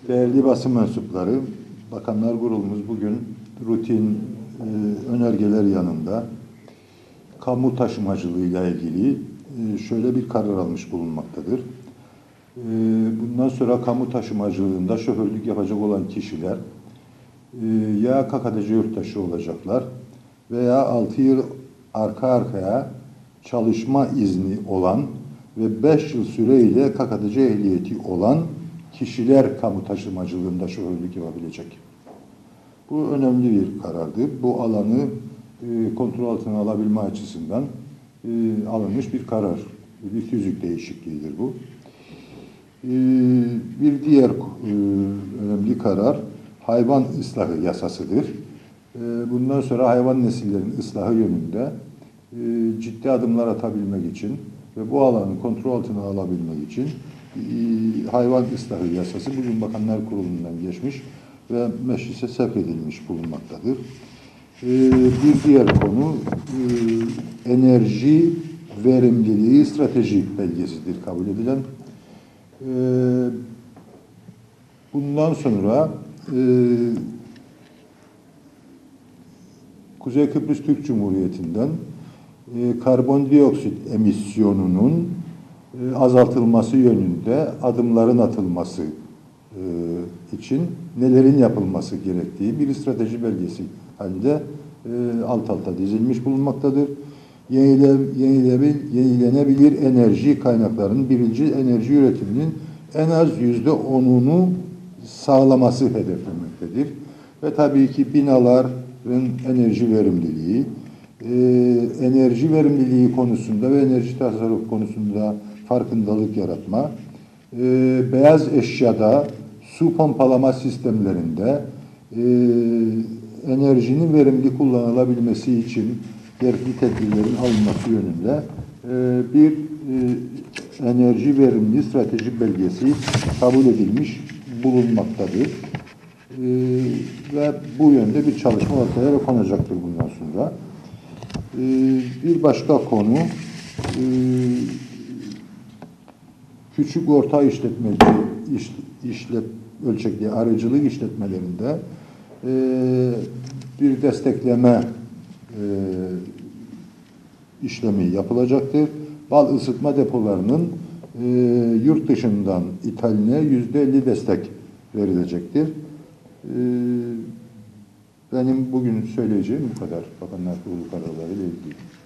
Değerli basın mensupları, Bakanlar Kurulumuz bugün rutin önergeler yanında kamu taşımacılığıyla ilgili şöyle bir karar almış bulunmaktadır. Bundan sonra kamu taşımacılığında şoförlük yapacak olan kişiler ya KKTC yurttaşı olacaklar veya 6 yıl arka arkaya çalışma izni olan ve 5 yıl süreyle KKTC ehliyeti olan kişiler kamu taşımacılığında şoförlük yapabilecek. Bu önemli bir karardır. Bu alanı kontrol altına alabilme açısından alınmış bir karar. Bir tüzük değişikliğidir bu. Bir diğer önemli karar hayvan ıslahı yasasıdır. Bundan sonra hayvan nesillerinin ıslahı yönünde ciddi adımlar atabilmek için ve bu alanı kontrol altına alabilmek için hayvan ıslahı yasası bugün Bakanlar Kurulu'ndan geçmiş ve meclise sevk edilmiş bulunmaktadır. Bir diğer konu enerji verimliliği stratejik belgesidir kabul edilen. Bundan sonra Kuzey Kıbrıs Türk Cumhuriyeti'nden karbondioksit emisyonunun azaltılması yönünde adımların atılması için nelerin yapılması gerektiği bir strateji belgesi halinde alt alta dizilmiş bulunmaktadır. Yenilenebilir enerji kaynaklarının birincil enerji üretiminin en az %10'unu sağlaması hedeflenmektedir. Ve tabii ki binaların enerji verimliliği konusunda ve enerji tasarruf konusunda farkındalık yaratma, beyaz eşyada su pompalama sistemlerinde enerjinin verimli kullanılabilmesi için gerekli tedbirlerin alınması yönünde bir enerji verimli strateji belgesi kabul edilmiş bulunmaktadır. Ve bu yönde bir çalışma ortaya konacaktır bundan sonra. Bir başka konu küçük orta ölçekli aracılık işletmelerinde bir destekleme işlemi yapılacaktır. Bal ısıtma depolarının yurt dışından ithaline %50 destek verilecektir. Benim bugün söyleyeceğim bu kadar. Bakanlar Kurulu kararları ile ilgili.